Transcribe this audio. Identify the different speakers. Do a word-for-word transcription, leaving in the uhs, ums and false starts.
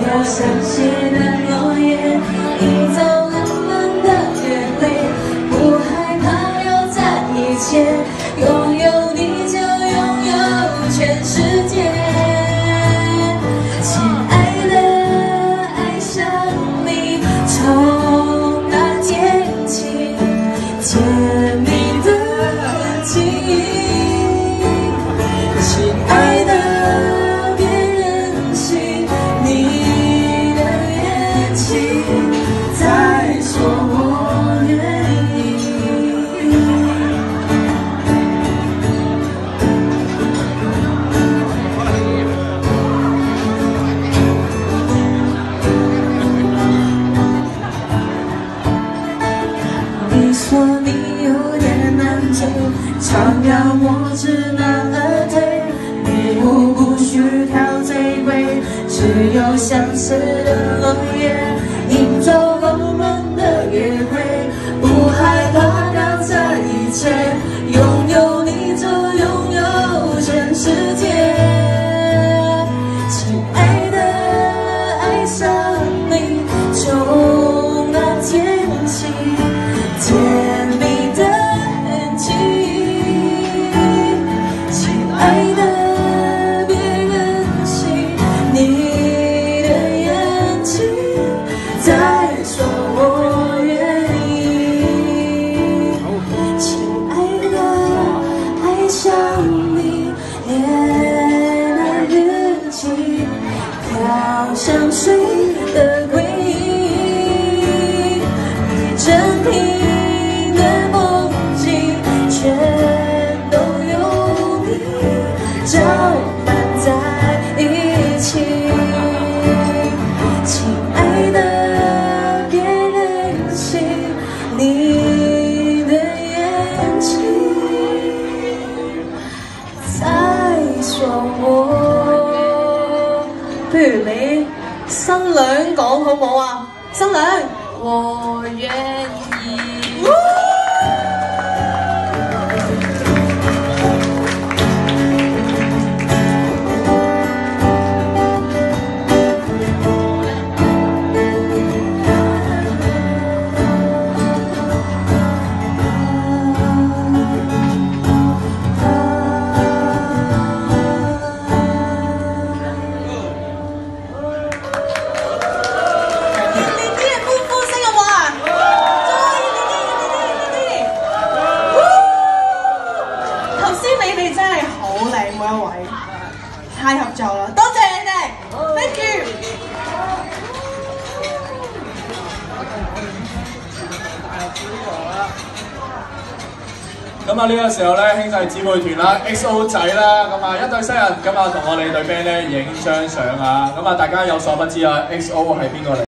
Speaker 1: 有香榭的落叶，营造浪漫的约会，不害怕要在一起，拥有你就拥有全世界。亲爱的，爱上你，从那天起，甜蜜的记忆。亲爱的。 你说你有点难追，常要我知难而退。礼物不需挑最贵，只有相似的落叶，营造浪漫的约会，不害怕挑这一切，拥有你就拥有全世界。亲爱的，爱上你，从那天起。 甜蜜的记忆，亲爱的，别任性，你的眼睛在说我愿意。亲爱的，爱上你，恋爱日记，飘香水的回忆，一整瓶。 搅拌在一起，亲爱的，别任性，你的眼睛在說我。不如你新娘講好唔好啊？新娘，我願意。太合作啦，多謝你哋 ，thank you。
Speaker 2: 咁啊呢個時候咧，兄弟姊妹團啦 ，X O 仔啦，咁啊一對新人，咁啊同我哋隊 band 咧影張相啊，咁啊大家有所不知啊 ，X O 係邊個嚟？